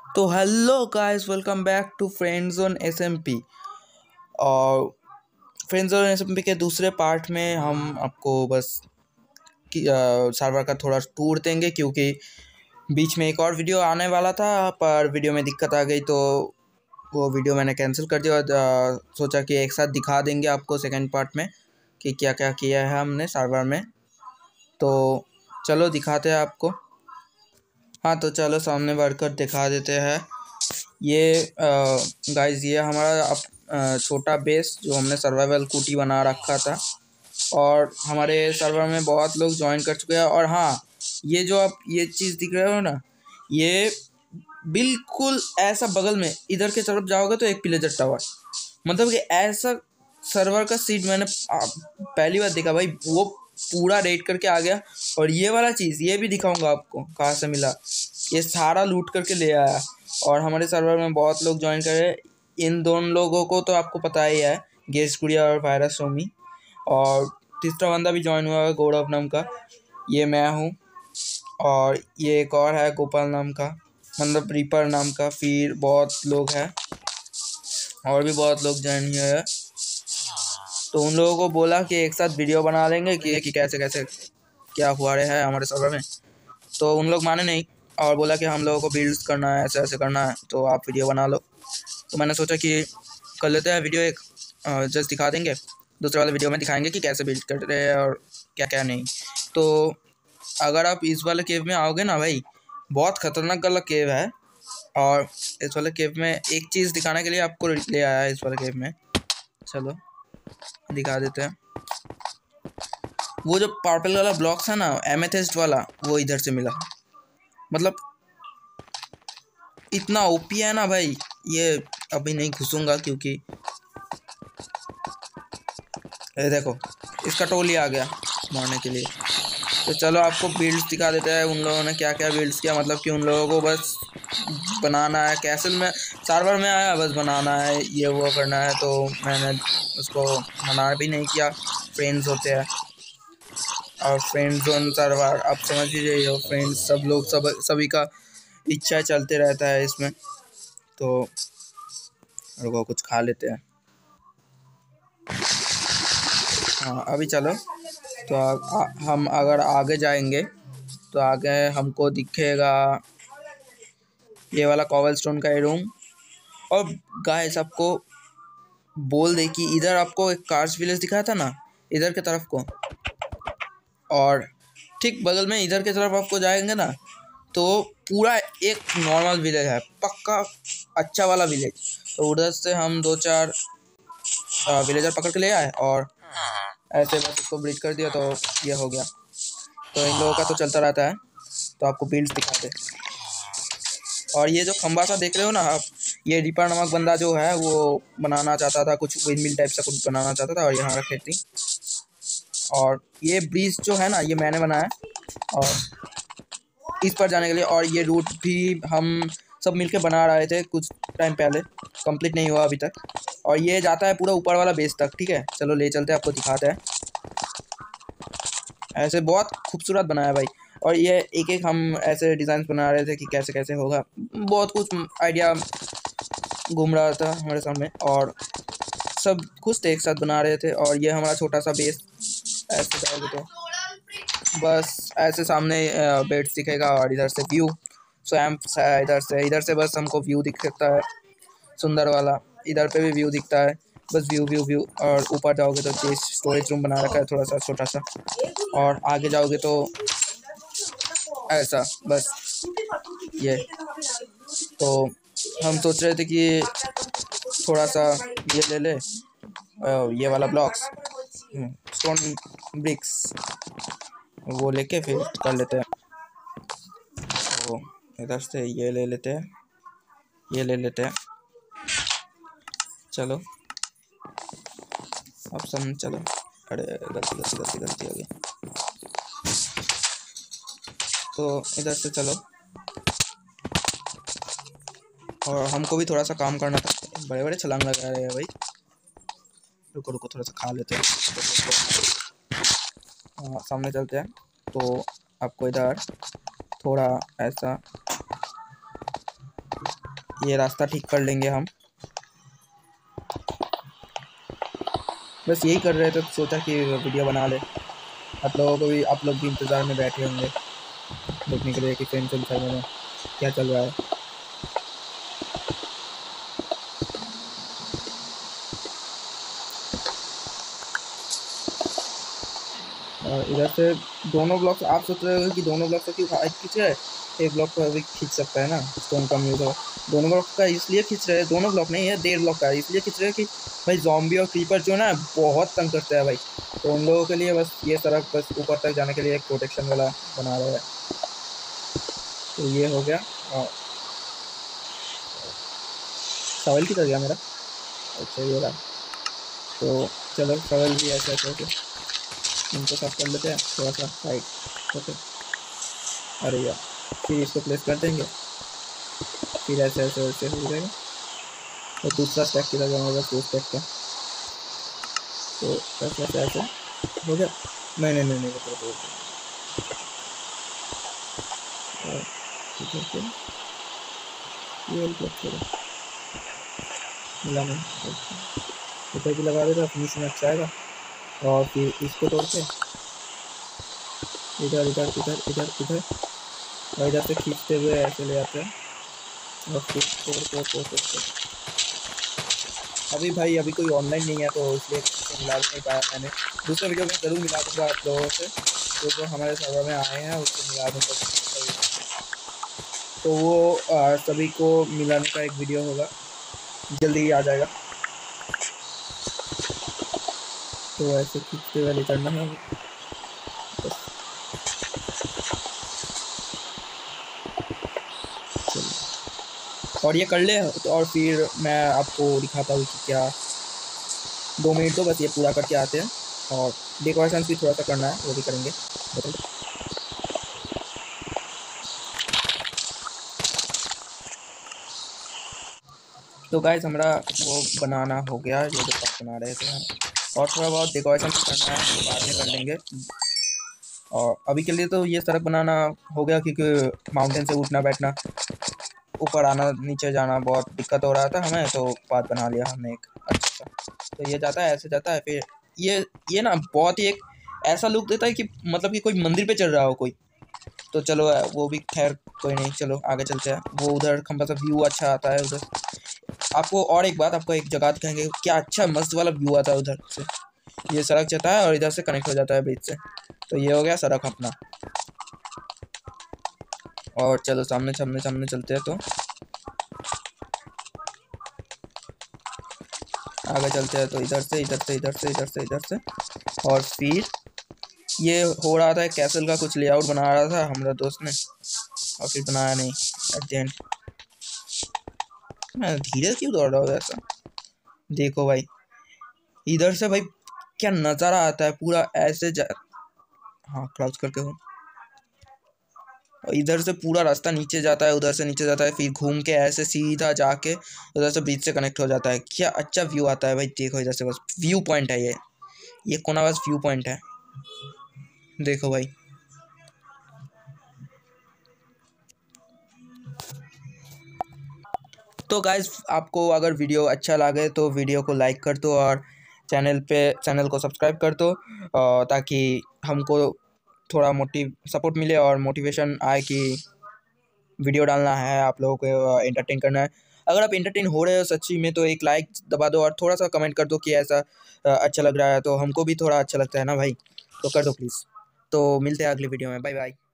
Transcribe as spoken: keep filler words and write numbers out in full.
तो hello guys, welcome back to friend zone SMP. और friend zone SMP के दूसरे पार्ट में हम आपको बस सर्वर का थोड़ा टूर देंगे, क्योंकि बीच में एक और वीडियो आने वाला था पर वीडियो में दिक्कत आ गई, तो वो वीडियो मैंने कैंसिल कर दिया और आ, सोचा कि एक साथ दिखा देंगे आपको सेकेंड पार्ट में कि क्या क्या किया है हमने सर्वर में। तो चलो दिखाते हैं आपको। हाँ तो चलो सामने बढ़कर दिखा देते हैं। ये गाइस ये हमारा अप छोटा बेस जो हमने सर्वाइवल कूटी बना रखा था, और हमारे सर्वर में बहुत लोग ज्वाइन कर चुके हैं। और हाँ, ये जो आप ये चीज़ दिख रहे हो ना, ये बिल्कुल ऐसा बगल में इधर के तरफ जाओगे तो एक पिलेजर टावर, मतलब कि ऐसा सर्वर का सीट मैंने पहली बार देखा भाई। वो पूरा रेड करके आ गया। और ये वाला चीज़ ये भी दिखाऊंगा आपको कहाँ से मिला। ये सारा लूट करके ले आया, और हमारे सर्वर में बहुत लोग ज्वाइन करे। इन दोनों लोगों को तो आपको पता ही है, गेस गुड़िया और वायरस सोमी। और तीसरा बंदा भी ज्वाइन हुआ है गौरव नाम का, ये मैं हूँ। और ये एक और है गोपाल नाम का, मतलब रीपर नाम का। फिर बहुत लोग हैं और भी बहुत लोग ज्वाइन हुए हैं। तो उन लोगों को बोला कि एक साथ वीडियो बना लेंगे कि, कि कैसे कैसे क्या हुआ रहा है हमारे सर्वर में। तो उन लोग माने नहीं और बोला कि हम लोगों को बिल्ड्स करना है, ऐसे ऐसे करना है, तो आप वीडियो बना लो। तो मैंने सोचा कि कर लेते हैं वीडियो, एक जस्ट दिखा देंगे, दूसरे वाले वीडियो में दिखाएंगे कि कैसे बिल्ड कर रहे हैं और क्या क्या नहीं। तो अगर आप इस वाले केव में आओगे ना भाई, बहुत ख़तरनाक वाला केव है। और इस वाले केव में एक चीज़ दिखाने के लिए आपको ले आया है इस वाले केव में। चलो दिखा देते हैं। वो जो पर्पल वाला ब्लॉक्स है ना, एमेथिस्ट वाला, वो इधर से मिला। मतलब इतना ओपी है ना भाई, ये अभी नहीं घुसूंगा क्योंकि ये देखो इसका टोली आ गया मारने के लिए। तो चलो आपको बिल्ड्स दिखा देते हैं उन लोगों ने क्या क्या बिल्ड्स किया। मतलब कि उन लोगों को बस बनाना है, कैसल में सर्वर में आया बस बनाना है, ये वो करना है। तो मैंने उसको मना भी नहीं किया, फ्रेंड्स होते हैं। और फ्रेंड जोन सर्वर आप समझ ही रही हो, फ्रेंड्स सब लोग सब सभी का इच्छा चलते रहता है इसमें। तो रुको कुछ खा लेते हैं। हाँ अभी चलो। तो आ, आ, हम अगर आगे जाएंगे तो आगे हमको दिखेगा ये वाला कॉवल स्टोन का ये रूम। और गाइस आपको बोल दे कि इधर आपको एक कार्स विलेज दिखाया था ना, इधर के तरफ को, और ठीक बगल में इधर के तरफ आपको जाएंगे ना तो पूरा एक नॉर्मल विलेज है, पक्का अच्छा वाला विलेज। तो उधर से हम दो चार विलेजर पकड़ के ले आए और ऐसे बस उसको ब्रीड कर दिया, तो ये हो गया। तो इन लोगों का तो चलता रहता है। तो आपको बिल्ड्स दिखाते। और ये जो खंबा सा देख रहे हो ना आप, ये रिपर नामक बंदा जो है वो बनाना चाहता था, कुछ विंडमिल टाइप सा कुछ बनाना चाहता था, और यहाँ रखे थी। और ये ब्रिज जो है ना ये मैंने बनाया, और इस पर जाने के लिए। और ये रूट भी हम सब मिलके बना रहे थे कुछ टाइम पहले, कंप्लीट नहीं हुआ अभी तक। और ये जाता है पूरा ऊपर वाला बेस तक, ठीक है। चलो ले चलते हैं, आपको दिखाते हैं। ऐसे बहुत खूबसूरत बनाया भाई। और ये एक एक हम ऐसे डिज़ाइन बना रहे थे कि कैसे कैसे होगा, बहुत कुछ आइडिया घूम रहा था हमारे सामने, और सब खुश थे, एक साथ बना रहे थे। और ये हमारा छोटा सा बेस, ऐसे जाओगे तो बस ऐसे सामने बेड्स दिखेगा, और इधर से व्यू स्वैम्प है। इधर से इधर से बस हमको व्यू दिख सकता है सुंदर वाला, इधर पे भी व्यू दिखता है, बस व्यू व्यू व्यू। और ऊपर जाओगे तो चेस्ट स्टोरेज रूम बना रखा है थोड़ा सा छोटा सा, और आगे जाओगे तो ऐसा बस ये। तो हम सोच रहे थे कि थोड़ा सा ये ले ले, ये वाला ब्लॉक्स स्टोन ब्रिक्स, वो लेके फिर कर लेते हैं। तो इधर से ये ले लेते हैं, ये ले लेते हैं। चलो अब सब चलो। अरे गलती गलती गलती गलती हो गई। तो इधर से चलो, और हमको भी थोड़ा सा काम करना था, बड़े बड़े छलांग लगा रहे हैं भाई। रुको रुको थोड़ा सा खा लेते हैं। हाँ सामने चलते हैं। तो आपको इधर थोड़ा ऐसा ये रास्ता ठीक कर लेंगे हम। बस यही कर रहे थे, तो सोचा कि वीडियो बना ले। आप लोगों को भी, आप लोग भी इंतज़ार में बैठे होंगे देखने के लिए कि फ्रेंड्स जोन सर्वर में क्या चल रहा है। और इधर से दोनों ब्लॉक, आप सोच रहे हो कि दोनों ब्लॉक से क्यों खींच रहे हैं, एक ब्लॉक तो अभी खींच सकता है ना, स्टोन कम यूज़ हो। दोनों ब्लॉक का इसलिए खींच रहे हैं, दोनों ब्लॉक नहीं है, डेढ़ ब्लॉक का इसलिए खींच रहे हैं कि भाई ज़ॉम्बी और क्रीपर जो ना बहुत तंग करते हैं भाई। तो उन लोगों के लिए बस ये सड़क बस ऊपर तक जाने के लिए एक प्रोटेक्शन वाला बना रहे हैं। तो ये हो गया। और सवाल किधर गया मेरा? अच्छा ये रहा। तो चलो सवाल भी ऐसे ऐसे ऐसे इनको साफ कर लेते हैं थोड़ा सा साइड। ओके, अरे यार, फिर इसको प्लेस कर देंगे, फिर ऐसे ऐसे ऐसे हो जाएगा। और दूसरा स्टैक किधर जाएगा? बस दो स्टैक का, तो ऐसे ऐसे ऐसे हो गया। नहीं नहीं नहीं नहीं तो तो ठीक है, ये वाली प्लस करो, मिला नहीं, ऊपर भी लगा देगा, फिनिशिंग अच्छा आएगा। और फिर इसको तोड़ के इधर इधर इधर इधर इधर और इधर से खींचते हुए ऐसे ले आते हैं। और फिर तोड़ तोड़ तोड़ तोड़ तोड़। अभी भाई अभी कोई ऑनलाइन नहीं है तो इसलिए मिला नहीं पाया मैंने। दूसरे वीडियो में ज़रूर मिला दूँगा आप लोगों से, जो जो हमारे सर्वर में आए हैं उसको मिला दूँगा। तो वो आ, सभी को मिलाने का एक वीडियो होगा, जल्दी ही आ जाएगा। तो ऐसे खींचते हुए ले करना है बस। और ये कर ले तो, और फिर मैं आपको दिखाता हूँ कि क्या, दो मिनट तो बस ये पूरा करके आते हैं। और डेकोरेशन भी थोड़ा सा करना है, वो भी करेंगे। तो गाइस हमारा वो बनाना हो गया, जो जो बना रहे थे हम, और थोड़ा बहुत डेकोरेशन भी करना है, बाद में कर लेंगे। और अभी के लिए तो ये सड़क बनाना हो गया, क्योंकि माउंटेन से उठना बैठना, ऊपर आना नीचे जाना बहुत दिक्कत हो रहा था हमें, तो पाथ बना लिया हमने एक अच्छा सा। तो ये जाता है, ऐसे जाता है, फिर ये ये ना बहुत ही एक ऐसा लुक देता है कि मतलब कि कोई मंदिर पे चल रहा हो कोई। तो चलो वो भी खैर कोई नहीं, चलो आगे चलते हैं। वो उधर खंबा सा व्यू अच्छा आता है उधर। आपको और एक बात, आपको एक जगह दिखाएंगे, क्या अच्छा मस्त वाला व्यू आता है उधर से। ये सड़क जाता है और इधर से कनेक्ट हो जाता है ब्रिज से। तो ये हो गया सड़क अपना। और चलो सामने सामने सामने चलते हैं, तो आगे चलते हैं। तो इधर से इधर से इधर से इधर से इधर से और फिर ये हो रहा था कैसल का कुछ लेआउट बना रहा था हमारा दोस्त ने, और फिर बनाया नहीं एट द एंड। मैं धीरे क्यों दौड़ रहा हूँ ऐसा? देखो भाई इधर से भाई क्या नज़ारा आता है पूरा ऐसे जा, हाँ क्राउच करके हूँ। और इधर से पूरा रास्ता नीचे जाता है, उधर से नीचे जाता है, फिर घूम के ऐसे सीधा जाके उधर से बीच से कनेक्ट हो जाता है। क्या अच्छा व्यू आता है भाई, देखो इधर से, बस व्यू पॉइंट है ये ये कोना बस व्यू पॉइंट है, देखो भाई। तो गाइस आपको अगर वीडियो अच्छा लगे तो वीडियो को लाइक कर दो, और चैनल पे चैनल को सब्सक्राइब कर दो, ताकि हमको थोड़ा मोटिव सपोर्ट मिले और मोटिवेशन आए कि वीडियो डालना है, आप लोगों को एंटरटेन करना है। अगर आप एंटरटेन हो रहे हो सच्ची में तो एक लाइक दबा दो, और थोड़ा सा कमेंट कर दो कि ऐसा अच्छा लग रहा है, तो हमको भी थोड़ा अच्छा लगता है ना भाई। तो कर दो प्लीज़। तो मिलते हैं अगली वीडियो में, बाय बाय।